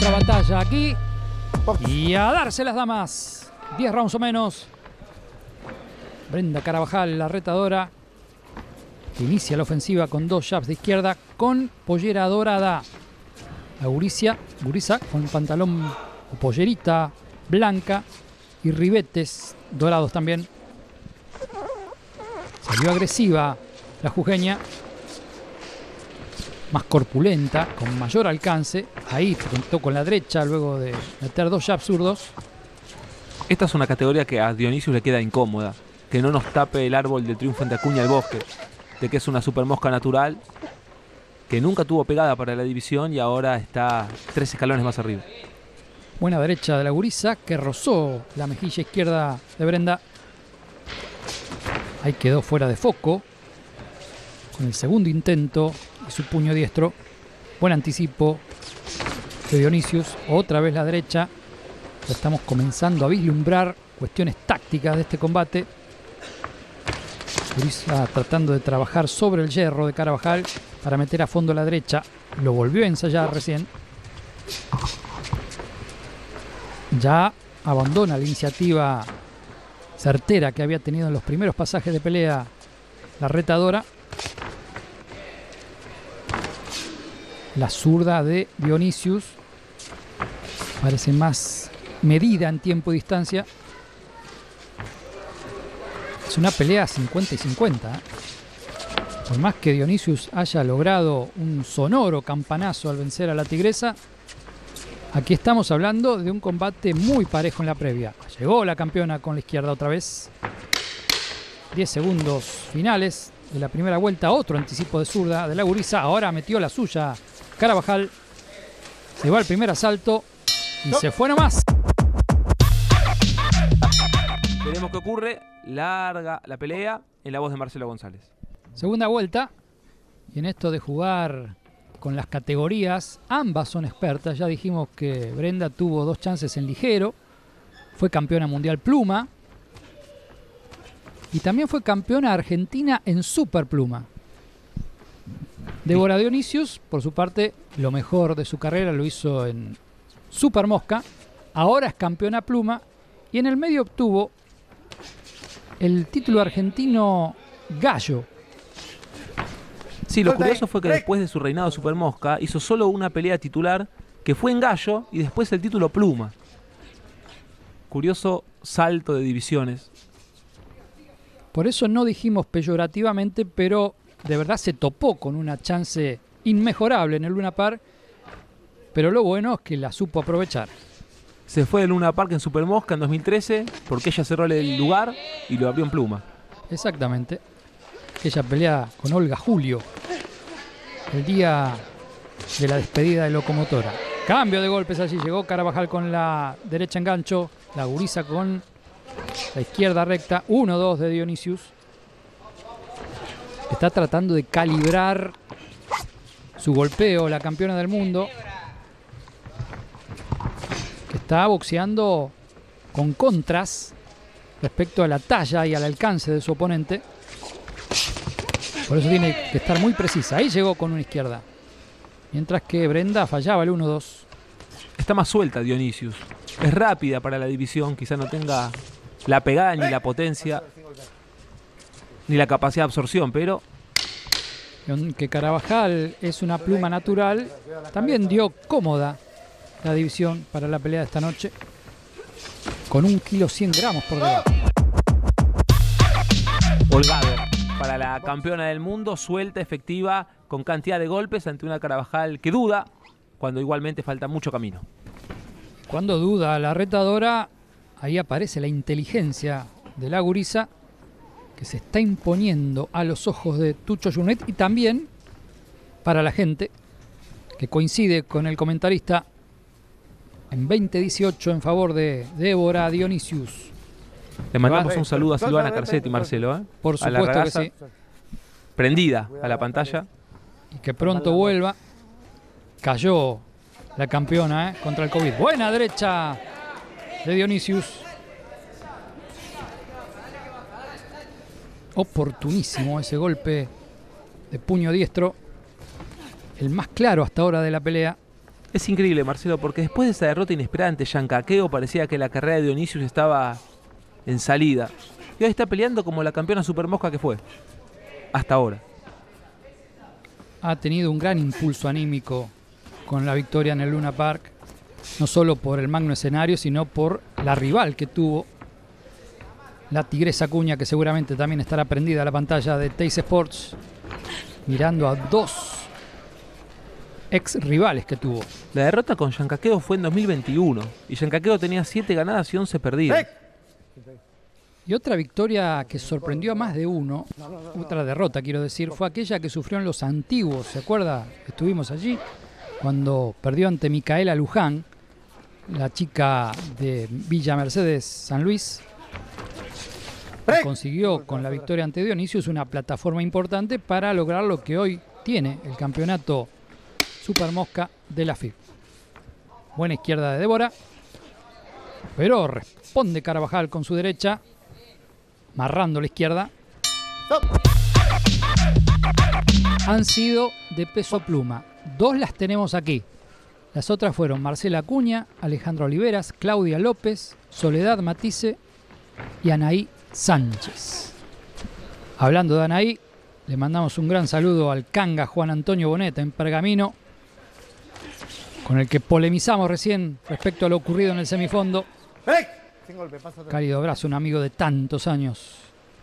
Otra batalla aquí. Y a darse las damas. 10 rounds o menos. Brenda Carabajal, la retadora, que inicia la ofensiva con 2 jabs de izquierda con pollera dorada. La gurisa con pantalón o pollerita blanca y ribetes dorados también. Salió agresiva la jujeña, más corpulenta, con mayor alcance. Ahí contó con la derecha luego de meter 2 jabs zurdos. Esta es una categoría que a Dionisius le queda incómoda. Que no nos tape el árbol del triunfo ante Acuña del Bosque. De que es una super mosca natural. Que nunca tuvo pegada para la división y ahora está 3 escalones más arriba. Buena derecha de la gurisa que rozó la mejilla izquierda de Brenda. Ahí quedó fuera de foco. Con el segundo intento y su puño diestro. Buen anticipo de Dionisius. Otra vez la derecha. Ya estamos comenzando a vislumbrar cuestiones tácticas de este combate. Gurisa tratando de trabajar sobre el hierro de Carabajal para meter a fondo la derecha. Lo volvió a ensayar recién. Ya abandona la iniciativa certera que había tenido en los primeros pasajes de pelea la retadora. La zurda de Dionisius parece más medida en tiempo y distancia. Es una pelea 50 y 50. Por más que Dionisius haya logrado un sonoro campanazo al vencer a la tigresa, aquí estamos hablando de un combate muy parejo en la previa. Llegó la campeona con la izquierda otra vez. 10 segundos finales de la primera vuelta. Otro anticipo de zurda de la gurisa. Ahora metió la suya Carabajal. Se va al primer asalto y se fue nomás. Veremos qué ocurre. Larga la pelea en la voz de Marcelo González. Segunda vuelta. Y en esto de jugar con las categorías, ambas son expertas. Ya dijimos que Brenda tuvo 2 chances en ligero. Fue campeona mundial pluma. Y también fue campeona argentina en superpluma. Débora Dionisius, por su parte, lo mejor de su carrera lo hizo en super mosca. Ahora es campeona pluma. Y en el medio obtuvo el título argentino gallo. Sí, lo curioso fue que después de su reinado super mosca hizo solo una pelea titular que fue en gallo y después el título pluma. Curioso salto de divisiones. Por eso no dijimos peyorativamente, pero de verdad se topó con una chance inmejorable en el Luna Park. Pero lo bueno es que la supo aprovechar. Se fue de Luna Park en super mosca en 2013 porque ella cerró el lugar y lo abrió en pluma. Exactamente. Aquella pelea con Olga Julio el día de la despedida de Locomotora. Cambio de golpes allí. Llegó Carabajal con la derecha en gancho. La gurisa con la izquierda recta. 1-2 de Dionisius. Está tratando de calibrar su golpeo la campeona del mundo, que está boxeando con contras respecto a la talla y al alcance de su oponente. Por eso tiene que estar muy precisa. Ahí llegó con una izquierda. Mientras que Brenda fallaba el 1-2. Está más suelta Dionisius. Es rápida para la división. Quizá no tenga la pegada ni la potencia ni la capacidad de absorción, pero que Carabajal es una pluma natural, también dio cómoda la división para la pelea de esta noche, con 1 kilo 100 gramos por debajo. Holgado para la campeona del mundo, suelta, efectiva, con cantidad de golpes ante una Carabajal que duda, cuando igualmente falta mucho camino. Cuando duda la retadora, ahí aparece la inteligencia de la gurisa, que se está imponiendo a los ojos de Tucho Junet y también para la gente que coincide con el comentarista en 20-18 en favor de Débora Dionisius. Le mandamos un saludo a Silvana Carcetti, Marcelo. Por supuesto que sí. Prendida a la pantalla. Y que pronto vuelva. Cayó la campeona contra el COVID. Buena derecha de Dionisius. Oportunísimo ese golpe de puño diestro. El más claro hasta ahora de la pelea. Es increíble, Marcelo, porque después de esa derrota inesperada ante Yancaqueo parecía que la carrera de Dionisius estaba en salida. Y hoy está peleando como la campeona supermosca que fue. Hasta ahora. Ha tenido un gran impulso anímico con la victoria en el Luna Park. No solo por el magno escenario, sino por la rival que tuvo. La Tigresa Acuña, que seguramente también estará prendida a la pantalla de Teis Sports, mirando a dos ex rivales que tuvo. La derrota con Yancaqueo fue en 2021 y Yancaqueo tenía 7 ganadas y 11 perdidas. Y otra victoria que sorprendió a más de uno, otra derrota quiero decir, fue aquella que sufrió en Los Antiguos. ¿Se acuerda? Estuvimos allí cuando perdió ante Micaela Luján, la chica de Villa Mercedes, San Luis. Consiguió con la victoria ante Dionisius una plataforma importante para lograr lo que hoy tiene, el campeonato Supermosca de la FIB. Buena izquierda de Débora, pero responde Carabajal con su derecha, marrando la izquierda. Han sido de peso pluma. 2 las tenemos aquí. Las otras fueron Marcela Acuña, Alejandra Oliveras, Claudia López, Soledad Matisse y Anaí Sánchez. Hablando de Anaí, le mandamos un gran saludo al Canga Juan Antonio Boneta en Pergamino, con el que polemizamos recién respecto a lo ocurrido en el semifondo. Cálido abrazo, un amigo de tantos años.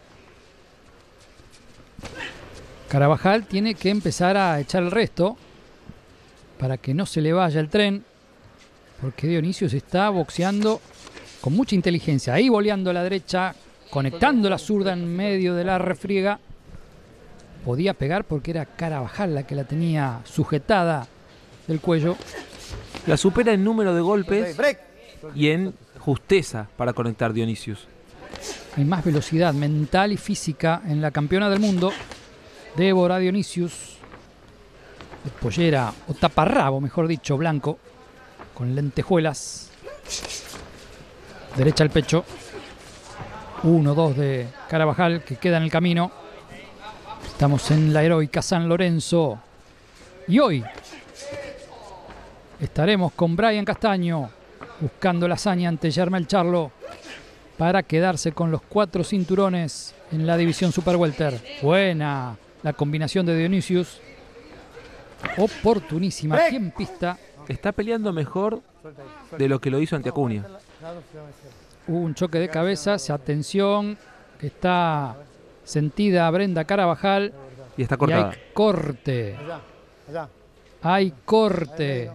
Carabajal tiene que empezar a echar el resto para que no se le vaya el tren, porque Dionisius está boxeando con mucha inteligencia. Ahí voleando a la derecha, conectando la zurda en medio de la refriega. Podía pegar porque era Carabajal la que la tenía sujetada del cuello. La supera en número de golpes y en justeza para conectar Dionisius. Hay más velocidad mental y física en la campeona del mundo, Débora Dionisius, de pollera o taparrabo, mejor dicho, blanco, con lentejuelas. Derecha al pecho. 1-2 de Carabajal, que queda en el camino. Estamos en la heroica San Lorenzo. Y hoy estaremos con Brian Castaño buscando la hazaña ante Germel Charlo para quedarse con los 4 cinturones en la división Super Welter. Buena la combinación de Dionisius. Oportunísima. Aquí en pista. Está peleando mejor de lo que lo hizo ante Acuña. Hubo un choque de cabezas. Atención, que está sentida Brenda Carabajal. Y está cortada. Y hay corte. Hay corte.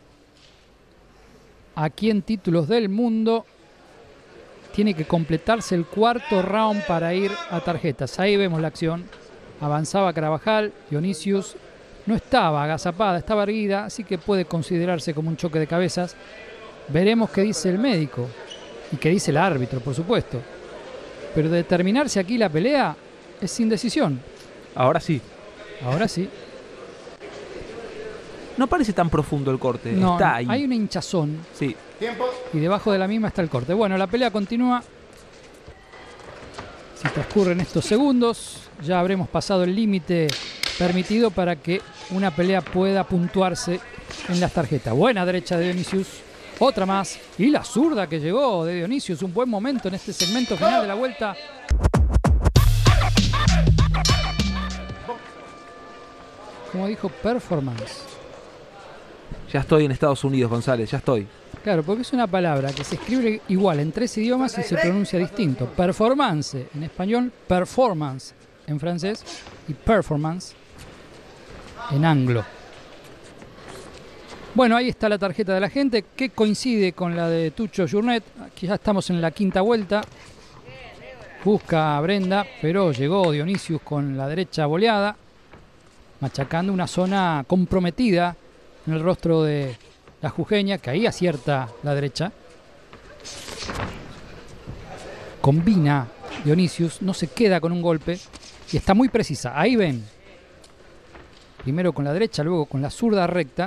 Aquí en Títulos del Mundo tiene que completarse el 4.º round para ir a tarjetas. Ahí vemos la acción. Avanzaba Carabajal. Dionisius no estaba agazapada, estaba erguida, así que puede considerarse como un choque de cabezas. Veremos qué dice el médico y qué dice el árbitro, por supuesto. Pero de terminarse aquí la pelea es sin decisión. Ahora sí. Ahora sí. No parece tan profundo el corte. No, está ahí. Hay una hinchazón. Sí. Y debajo de la misma está el corte. Bueno, la pelea continúa. Si transcurren estos segundos, ya habremos pasado el límite permitido para que una pelea pueda puntuarse en las tarjetas. Buena derecha de Dionisius. Otra más. Y la zurda que llegó de Dionisius. Un buen momento en este segmento final de la vuelta. Como dijo, performance. Ya estoy en Estados Unidos, González, ya estoy. Claro, porque es una palabra que se escribe igual en 3 idiomas y se pronuncia distinto. Performance en español, performance en francés y performance en anglo. Bueno, ahí está la tarjeta de la gente, que coincide con la de Tucho Journet. Aquí ya estamos en la 5ª vuelta. Busca a Brenda, pero llegó Dionisius con la derecha boleada, machacando una zona comprometida en el rostro de la jujeña, que ahí acierta la derecha. Combina Dionisius, no se queda con un golpe y está muy precisa. Ahí ven. Primero con la derecha, luego con la zurda recta.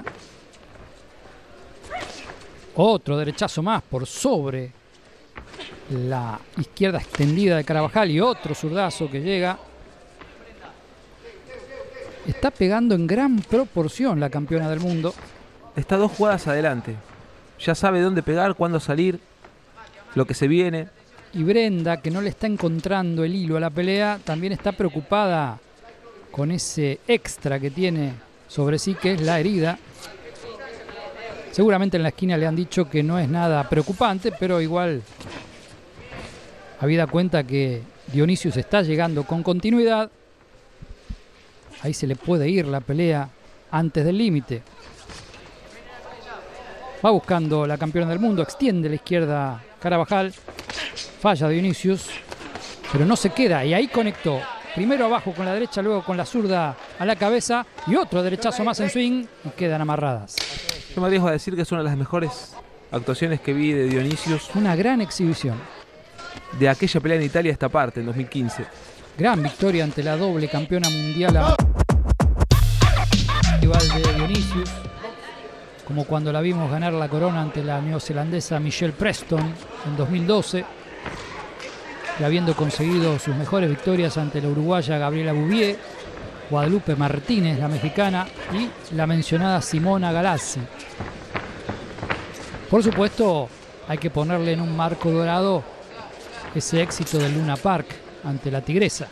Otro derechazo más por sobre la izquierda extendida de Carabajal y otro zurdazo que llega. Está pegando en gran proporción la campeona del mundo. está 2 jugadas adelante. Ya sabe dónde pegar, cuándo salir, lo que se viene. Y Brenda, que no le está encontrando el hilo a la pelea, también está preocupada con ese extra que tiene sobre sí, que es la herida. Seguramente en la esquina le han dicho que no es nada preocupante, pero igual, habida cuenta que Dionisius está llegando con continuidad, ahí se le puede ir la pelea antes del límite. Va buscando la campeona del mundo, extiende la izquierda Carabajal, falla Dionisius, pero no se queda, y ahí conectó. Primero abajo con la derecha, luego con la zurda a la cabeza, y otro derechazo más en swing, y quedan amarradas. Yo me arriesgo a decir que es una de las mejores actuaciones que vi de Dionisius. Una gran exhibición. De aquella pelea en Italia esta parte, en 2015. Gran victoria ante la doble campeona mundial rival de Dionisius, como cuando la vimos ganar la corona ante la neozelandesa Michelle Preston en 2012, y habiendo conseguido sus mejores victorias ante la uruguaya Gabriela Bouvier, Guadalupe Martínez, la mexicana, y la mencionada Simona Galazzi. Por supuesto, hay que ponerle en un marco dorado ese éxito del Luna Park ante la tigresa.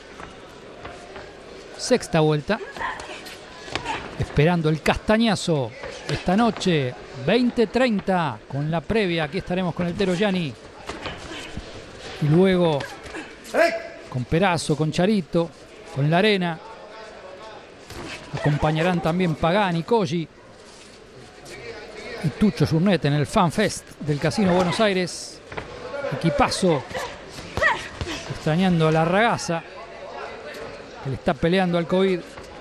Sexta vuelta, esperando el castañazo esta noche, 20:30, con la previa. Aquí estaremos con el Tero Gianni, y luego con Perazo, con Charito, con La Arena. Acompañarán también Pagani, Koji y Tucho Journet en el Fan Fest del Casino Buenos Aires. Equipazo, extrañando a la Ragazza, que le está peleando al COVID.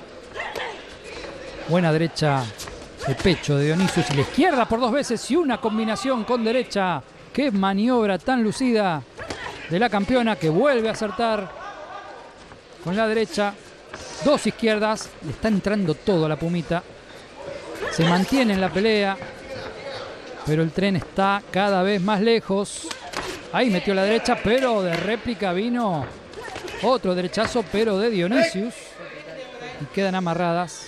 Buena derecha de pecho de Dionisius, y la izquierda por 2 veces, y una combinación con derecha. Qué maniobra tan lucida de la campeona, que vuelve a acertar con la derecha. 2 izquierdas, le está entrando todo a la Pumita. Se mantiene en la pelea, pero el tren está cada vez más lejos. Ahí metió la derecha, pero de réplica vino otro derechazo, pero de Dionisius, y quedan amarradas.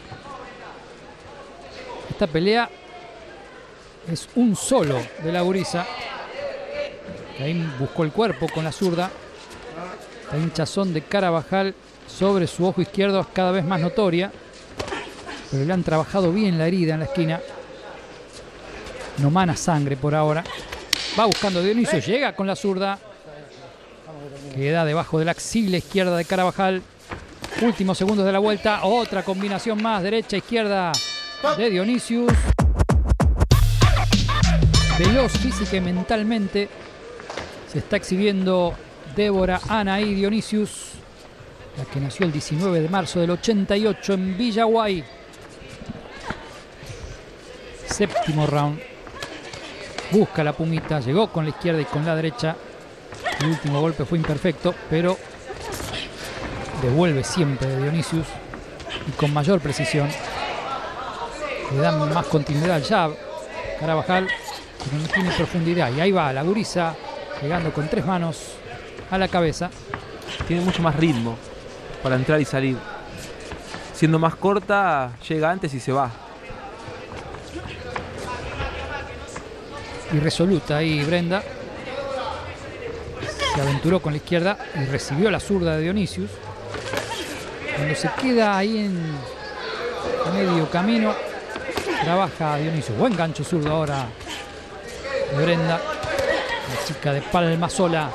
Esta pelea es un solo de la gurisa, que ahí buscó el cuerpo con la zurda. La hinchazón de Carabajal sobre su ojo izquierdo es cada vez más notoria, pero le han trabajado bien la herida en la esquina. No mana sangre por ahora. Va buscando Dionisius, llega con la zurda, queda debajo de la axila izquierda de Carabajal. Últimos segundos de la vuelta, otra combinación más, derecha, izquierda de Dionisius. Veloz física y mentalmente se está exhibiendo Débora Anaí Dionisius, la que nació el 19 de marzo del 88 en Villaguay. Séptimo round. Busca la Pumita, llegó con la izquierda y con la derecha. El último golpe fue imperfecto, pero devuelve siempre de Dionisius, y con mayor precisión. Le dan más continuidad al jab Carabajal, pero no tiene profundidad. Y ahí va la gurisa, llegando con 3 manos a la cabeza. Tiene mucho más ritmo para entrar y salir. Siendo más corta, llega antes y se va. Y resoluta ahí Brenda. Se aventuró con la izquierda y recibió la zurda de Dionisius. Cuando se queda ahí en medio camino, trabaja Dionisius. Buen gancho zurdo ahora de Brenda, la chica de Palma Sola.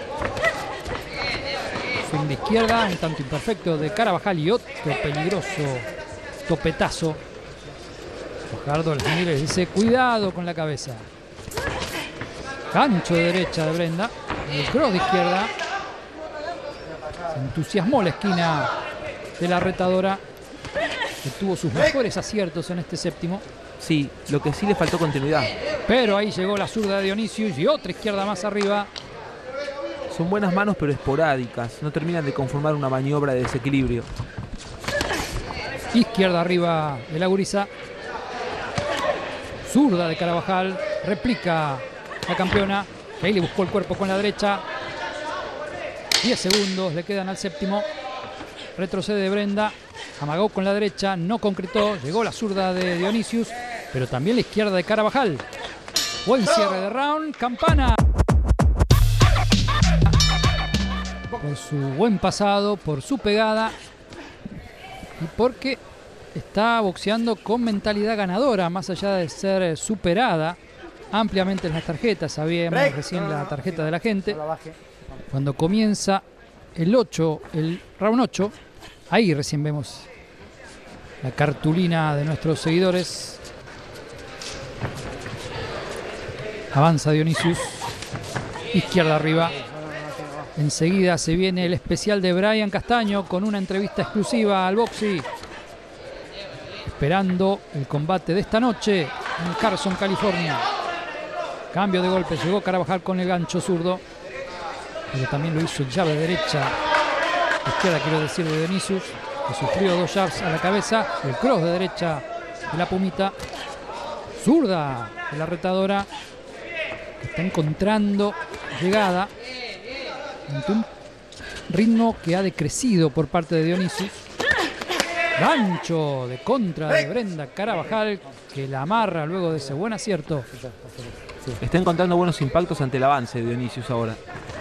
Swing de izquierda, un tanto imperfecto de Carabajal, y otro peligroso topetazo. Fajardo les mira y dice: cuidado con la cabeza. Gancho de derecha de Brenda, y el cross de izquierda. Se entusiasmó la esquina de la retadora, que tuvo sus mejores aciertos en este séptimo. Sí, lo que sí le faltó continuidad. Pero ahí llegó la zurda de Dionisius, y otra izquierda más arriba. Son buenas manos, pero esporádicas. No terminan de conformar una maniobra de desequilibrio. Izquierda arriba de la gurisa. Zurda de Carabajal. Replica la campeona, que ahí le buscó el cuerpo con la derecha. 10 segundos le quedan al séptimo. Retrocede Brenda. Amagó con la derecha, no concretó. Llegó la zurda de Dionisius. pero también la izquierda de Carabajal. Buen cierre de round. Campana. Por su buen pasado, por su pegada y porque está boxeando con mentalidad ganadora, más allá de ser superada ampliamente en las tarjetas. Sabíamos recién la tarjeta de la gente. Cuando comienza el 8, el round 8, ahí recién vemos la cartulina de nuestros seguidores. Avanza Dionisius, izquierda arriba. Enseguida se viene el especial de Brian Castaño con una entrevista exclusiva al Boxy, esperando el combate de esta noche en Carson, California. Cambio de golpe, llegó Carabajal con el gancho zurdo, pero también lo hizo llave derecha, izquierda quiero decir, de Dionisius, que sufrió 2 jabs a la cabeza. El cross de derecha de la Pumita, zurda de la retadora, que está encontrando llegada ante un ritmo que ha decrecido por parte de Dionisius. Gancho de contra de Brenda Carabajal, que la amarra luego de ese buen acierto. Está encontrando buenos impactos ante el avance de Dionisius ahora.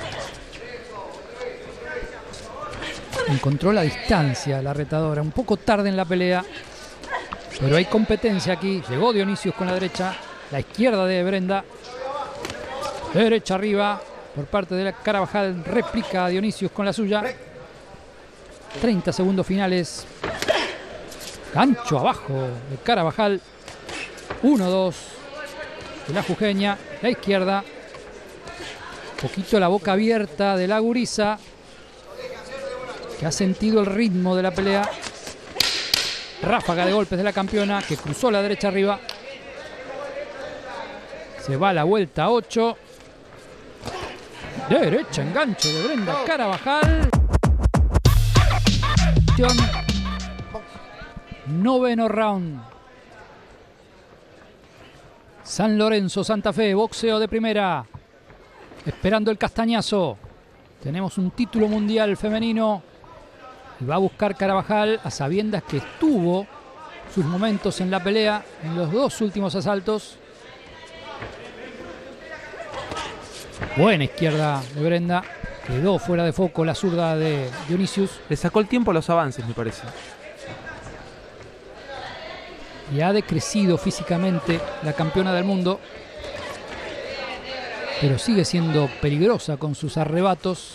Encontró la distancia la retadora, un poco tarde en la pelea, pero hay competencia aquí. Llegó Dionisius con la derecha, la izquierda de Brenda, derecha arriba por parte de la Carabajal, replica a Dionisius con la suya. 30 segundos finales. Gancho abajo de Carabajal. 1-2 de la jujeña, la izquierda. Poquito la boca abierta de la gurisa, que ha sentido el ritmo de la pelea. Ráfaga de golpes de la campeona, que cruzó la derecha arriba. Se va a la vuelta 8. Derecha, engancho de Brenda Carabajal. Noveno round. San Lorenzo, Santa Fe, boxeo de primera. Esperando el castañazo. Tenemos un título mundial femenino. Y va a buscar Carabajal a sabiendas que tuvo sus momentos en la pelea en los 2 últimos asaltos. Buena izquierda de Brenda. Quedó fuera de foco la zurda de Dionisius. Le sacó el tiempo a los avances, me parece. Y ha decrecido físicamente la campeona del mundo, pero sigue siendo peligrosa con sus arrebatos.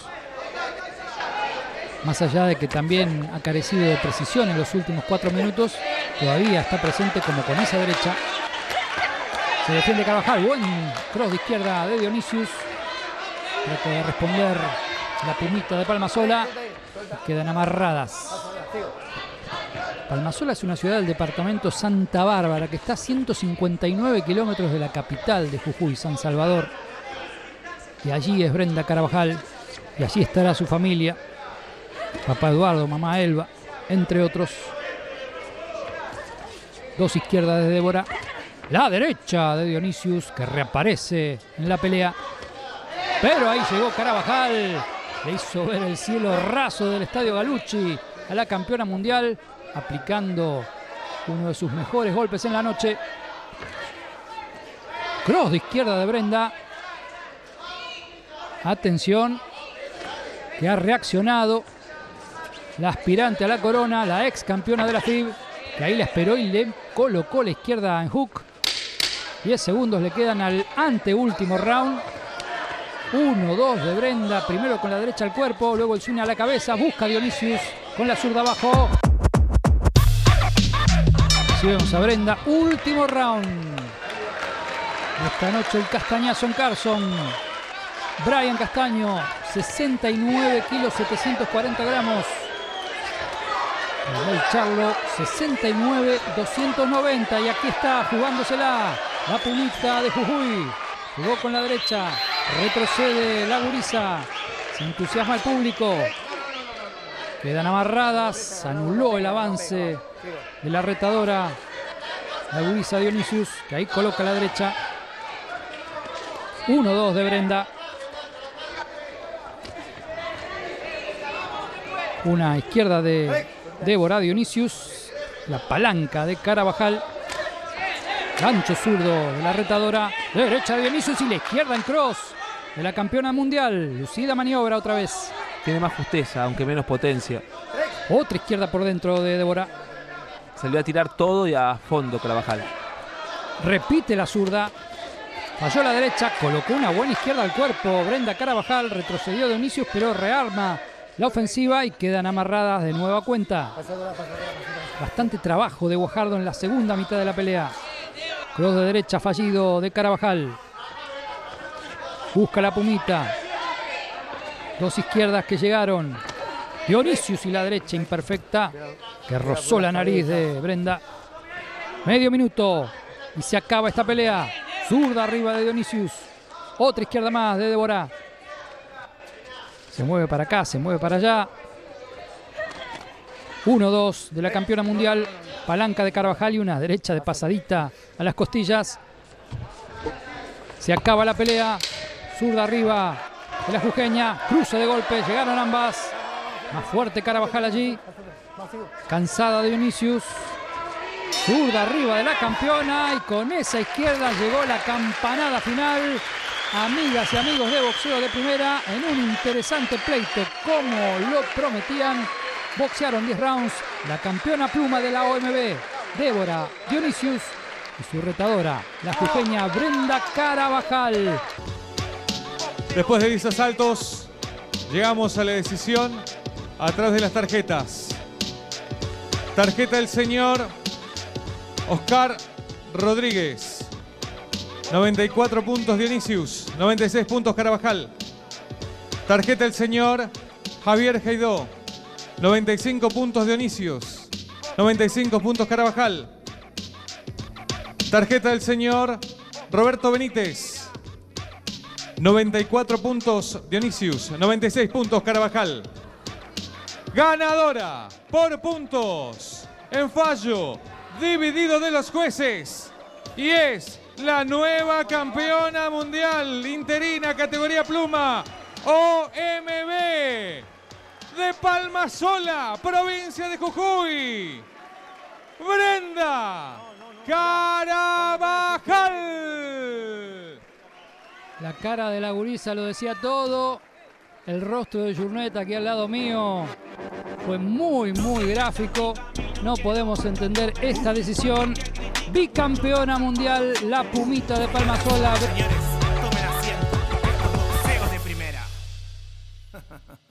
Más allá de que también ha carecido de precisión en los últimos 4 minutos, todavía está presente como con esa derecha. Se defiende Carabajal. Buen cross de izquierda de Dionisius. Trata de responder la Pumita de Palmasola. Quedan amarradas. Palmasola es una ciudad del departamento Santa Bárbara que está a 159 kilómetros de la capital de Jujuy, San Salvador. Y allí es Brenda Carabajal. Y allí estará su familia. Papá Eduardo, mamá Elba, entre otros. 2 izquierdas de Débora. La derecha de Dionisius, que reaparece en la pelea. Pero ahí llegó Carabajal. Le hizo ver el cielo raso del Estadio Galucci a la campeona mundial, aplicando uno de sus mejores golpes en la noche. Cross de izquierda de Brenda. Atención, que ha reaccionado la aspirante a la corona, la ex campeona de la FIB, que ahí la esperó y le colocó la izquierda en hook. 10 segundos le quedan al anteúltimo round. 1-2 de Brenda, primero con la derecha al cuerpo, luego el swing a la cabeza, busca a Dionisius con la zurda abajo. Así vemos a Brenda, último round. Esta noche el castañazo en Carson. Brian Castaño, 69 kilos, 740 gramos. El Charlo, 69, 290. Y aquí está jugándosela la Pumita de Jujuy. Jugó con la derecha, retrocede la gurisa. Se entusiasma el público. Quedan amarradas, anuló el avance de la retadora, la gurisa Dionisius, que ahí coloca la derecha. 1-2 de Brenda. Una izquierda de Débora Dionisius. La palanca de Carabajal. Gancho zurdo de la retadora. Derecha de Dionisius y la izquierda en cross de la campeona mundial. Lucida maniobra otra vez. Tiene más justeza, aunque menos potencia. Otra izquierda por dentro de Débora. Salió a tirar todo y a fondo Carabajal. Repite la zurda. Falló la derecha, colocó una buena izquierda al cuerpo. Brenda Carabajal, retrocedió Dionisius, pero rearma la ofensiva y quedan amarradas de nueva cuenta. Bastante trabajo de Guajardo en la segunda mitad de la pelea. Cross de derecha fallido de Carabajal. Busca la Pumita. Dos izquierdas que llegaron. Dionisius y la derecha imperfecta que rozó la nariz de Brenda. Medio minuto y se acaba esta pelea. Zurda arriba de Dionisius. Otra izquierda más de Débora. Se mueve para acá, se mueve para allá. 1-2 de la campeona mundial. Palanca de Carabajal y una derecha de pasadita a las costillas. Se acaba la pelea. Zurda arriba de la jujeña. Cruce de golpe. Llegaron ambas. Más fuerte Carabajal allí. Cansada de Dionisius. Zurda arriba de la campeona. Y con esa izquierda llegó la campanada final. Amigas y amigos de boxeo de primera, en un interesante pleito como lo prometían. Boxearon 10 rounds. La campeona pluma de la OMB, Débora Dionisius, y su retadora, la jujeña Brenda Carabajal. Después de 10 asaltos, llegamos a la decisión a través de las tarjetas. Tarjeta del señor Oscar Rodríguez. 94 puntos Dionisius, 96 puntos Carabajal. Tarjeta del señor Javier Heidó. 95 puntos Dionisius, 95 puntos Carabajal. Tarjeta del señor Roberto Benítez. 94 puntos Dionisius, 96 puntos Carabajal. Ganadora por puntos en fallo dividido de los jueces. Y es la nueva campeona mundial interina categoría pluma OMB de Palmasola, provincia de Jujuy, Brenda Carabajal. La cara de la gurisa lo decía todo. El rostro de Journet aquí al lado mío fue muy gráfico. No podemos entender esta decisión. Bicampeona mundial, la Pumita de Palmasola.